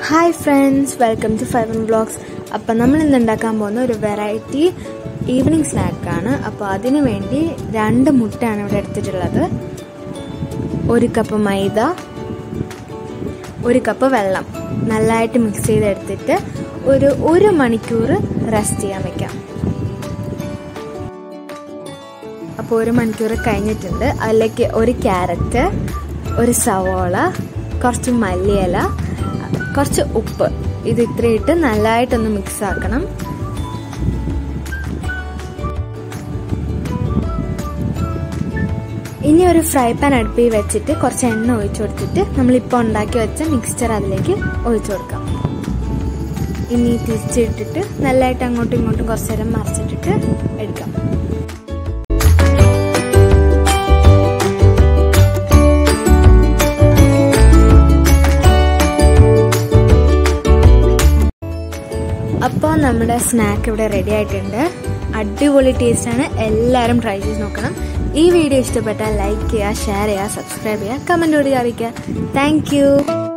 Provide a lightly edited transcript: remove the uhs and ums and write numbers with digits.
Hi friends, welcome to 5M Vlogs. അപ്പോൾ നമ്മൾ ഇന്ന് ഉണ്ടാക്കാൻ പോകുന്ന ഒരു വെറൈറ്റി ഈവനിംഗ് സ്നാക്ക് ആണ്. അപ്പോൾ അതിനു വേണ്ടി 2 മുട്ടയാണ് ഇവിടെ എടുത്തിട്ടുള്ളത്. 1 കപ്പ് മൈദ, 1 കപ്പ് വെള്ളം നല്ലതായിട്ട് മിക്സ് ചെയ്തെടുത്തിട്ട് ഒരു 1 മണിക്കൂർ റെസ്റ്റ് ചെയ്യാൻ വെക്കാം. അപ്പോൾ 1 മണിക്കൂർ കഴിഞ്ഞിട്ടുണ്ട്. അതിലേക്ക് 1 ക്യാരറ്റ്, 1 സവോള, കുറച്ച് മല്ലിയില, കുറച്ച് ഉപ്പ്, ഇത് ഇത്രയിട്ട് നല്ലതായിട്ടൊന്ന് മിക്സ് ആക്കണം. ഇനി ഒരു ഫ്രൈ പാൻ അടുപ്പിൽ വെച്ചിട്ട് കുറച്ച് എണ്ണ ഒഴിച്ചു കൊടുത്തിട്ട് നമ്മളിപ്പോൾ ഉണ്ടാക്കി വെച്ച മിക്സ്ചർ അതിലേക്ക് ഒഴിച്ചു കൊടുക്കാം. ഇനി തിരിച്ചിട്ടിട്ട് നല്ലതായിട്ട് അങ്ങോട്ടും ഇങ്ങോട്ടും കുറച്ച് നേരം മറിച്ചിട്ടിട്ട് എടുക്കാം. അപ്പോൾ നമ്മുടെ സ്നാക്ക് ഇവിടെ റെഡി ആയിട്ടുണ്ട്. അടിപൊളി ടേസ്റ്റാണ്. എല്ലാവരും ട്രൈ ചെയ്ത് നോക്കണം. ഈ വീഡിയോ ഇഷ്ടപ്പെട്ടാൽ ലൈക്ക് ചെയ്യുക, ഷെയർ ചെയ്യുക, സബ്സ്ക്രൈബ് ചെയ്യുക, കമൻറ്റോട് അറിയിക്കുക. Thank U.